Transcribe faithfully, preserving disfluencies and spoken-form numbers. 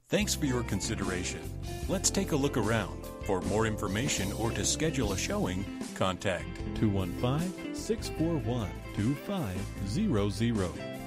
Thanks for your consideration. Let's take a look around. For more information or to schedule a showing, contact two one five, six four one, two five zero zero.